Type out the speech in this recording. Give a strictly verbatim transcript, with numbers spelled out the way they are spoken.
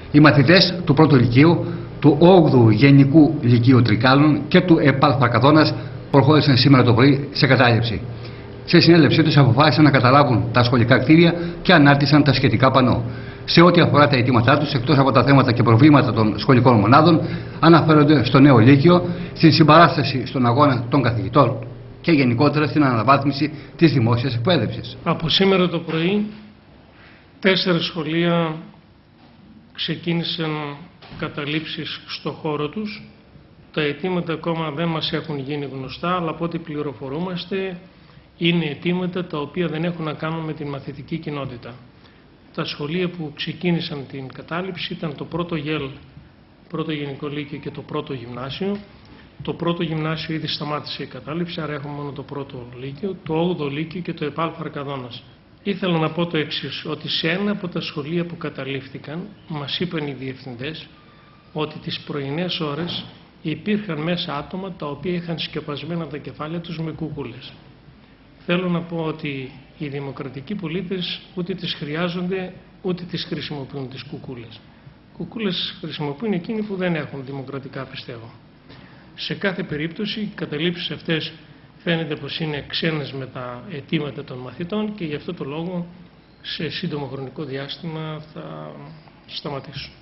Οι μαθητές του πρώτου λυκείου, του όγδοου Γενικού Λυκείου Τρικάλων και του ΕΠΑΛ Φαρκαδόνας προχώρησαν σήμερα το πρωί σε κατάληψη. Σε συνέλευσή τους αποφάσισαν να καταλάβουν τα σχολικά κτίρια και ανάρτησαν τα σχετικά πανό. Σε ό,τι αφορά τα αιτήματά τους, εκτός από τα θέματα και προβλήματα των σχολικών μονάδων, αναφέρονται στο νέο Λύκειο, στην συμπαράσταση στον αγώνα των καθηγητών και γενικότερα στην αναβάθμιση της δημόσιας εκπαίδευσης. Από σήμερα το πρωί, τέσσερα σχολεία ξεκίνησαν καταλήψεις στο χώρο τους. Τα αιτήματα ακόμα δεν μας έχουν γίνει γνωστά, αλλά από ό,τι πληροφορούμαστε είναι αιτήματα τα οποία δεν έχουν να κάνουν με την μαθητική κοινότητα. Τα σχολεία που ξεκίνησαν την κατάληψη ήταν το πρώτο ΓΕΛ, πρώτο Γενικό Λύκειο και το πρώτο Γυμνάσιο. Το πρώτο Γυμνάσιο ήδη σταμάτησε η κατάληψη, άρα έχουμε μόνο το πρώτο Λύκειο, το όγδοο Λύκειο και το ΕΠΑΛ Φαρκαδόνας. Ήθελα να πω το εξής, ότι σε ένα από τα σχολεία που καταλήφθηκαν, μας είπαν οι διευθυντές ότι τις πρωινές ώρες υπήρχαν μέσα άτομα τα οποία είχαν σκεπασμένα τα κεφάλια τους με κούκουλες. Θέλω να πω ότι οι δημοκρατικοί πολίτες ούτε τις χρειάζονται ούτε τις χρησιμοποιούν τις κουκούλες. Κουκούλες χρησιμοποιούν εκείνοι που δεν έχουν δημοκρατικά, πιστεύω. Σε κάθε περίπτωση οι καταλήψεις αυτές φαίνεται πως είναι ξένες με τα αιτήματα των μαθητών και γι' αυτό το λόγο σε σύντομο χρονικό διάστημα θα σταματήσω.